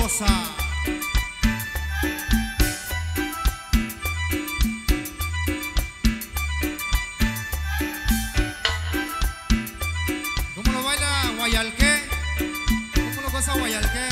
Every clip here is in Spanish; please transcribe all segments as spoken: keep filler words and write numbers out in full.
cosa. ¿Cómo lo baila Guayalqué? ¿Cómo lo goza Guayalqué?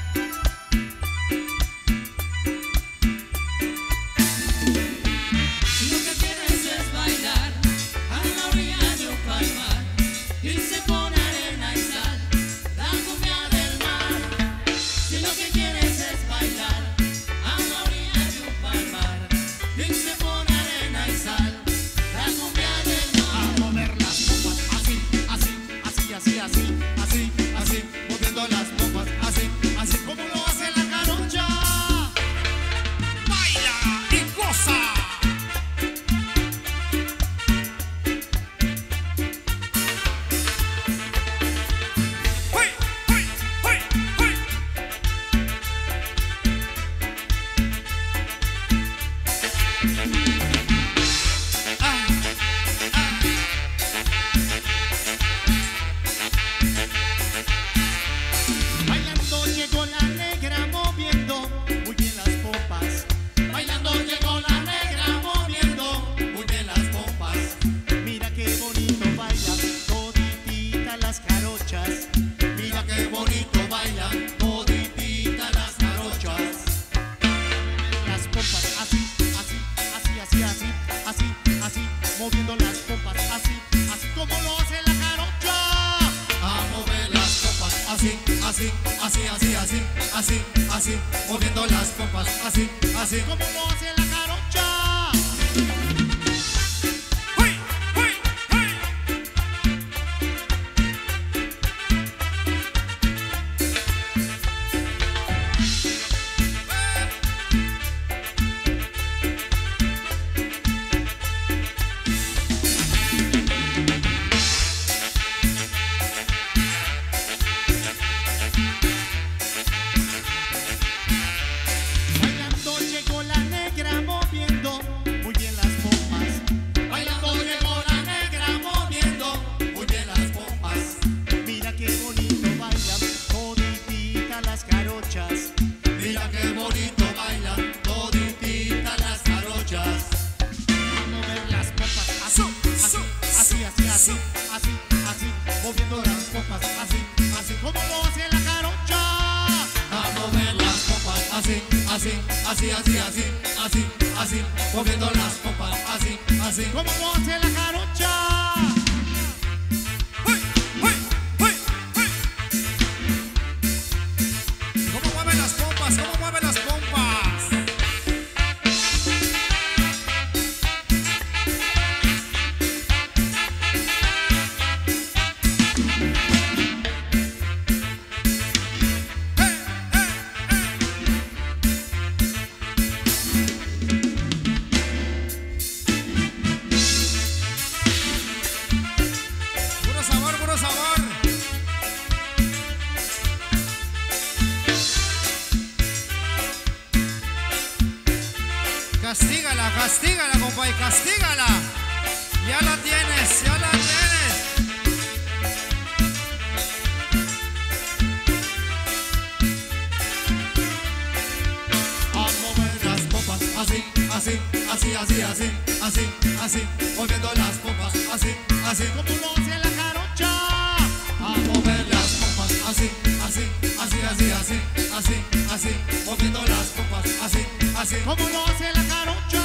Si lo que quieres es bailar a la orilla de un palmar y se pone arena y sal, la cumbia del mar. Si lo que quieres es bailar a la orilla de un palmar y se pone arena y sal, la cumbia del mar. A mover las pompas así, así, así, así, así, así, así, moviendo las pompas así, así como lo hace la jarocha. ¡Baila y goza! ¡Uy, uy, uy, uy! Ah, ah. Bailando llegó la negra moviendo muy bien las pompas. Bailando llegó la negra moviendo Muy bien las pompas. Mira qué bonito bailan toditita las jarochas. Mira qué bonito bailan toditita las jarochas. Las pompas así, así, así, así, así, así, así, moviendo las pompas así, así como lo hace la jarocha. a mover las pompas Así, así, así, así, así, así, así, moviendo las pompas así, así como lo hace la jarocha. ¡Uy, uy, uy! Bailando llegó la negra moviendo muy bien las pompas. Bailando llegó la negra moviendo Muy bien las pompas. Mira qué bonito bailan toditita las jarochas. Mira qué bonito bailan toditita las jarochas. A mover las pompas así, así, así, así, así, así, así, moviendo las pompas así, así como lo hace la jarocha. A mover las pompas Así, así, así, así, así, así, así, moviendo las pompas así, así como lo hace la jarocha. ¡Uy, uy, uy, uy! ¿Cómo mueven las pompas? ¿Cómo mueven las pompas? ¡Eh, eh, eh! ¡Puro sabor, puro sabor! Castígala, castígala, compadre, castígala. Ya la tienes, ya la tienes. A mover las pompas así, así, así, así, así, así, así, moviendo las pompas así, así como lo hace la jarocha. A mover las pompas así, así, así, así, así, así, así, moviendo las pompas así, así como lo hace la jarocha.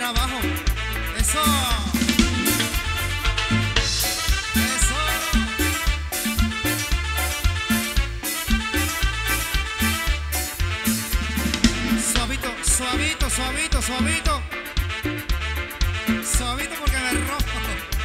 abajo. Eso. Eso. Suavito, suavito, suavito, suavito. Suavito porque me rojo.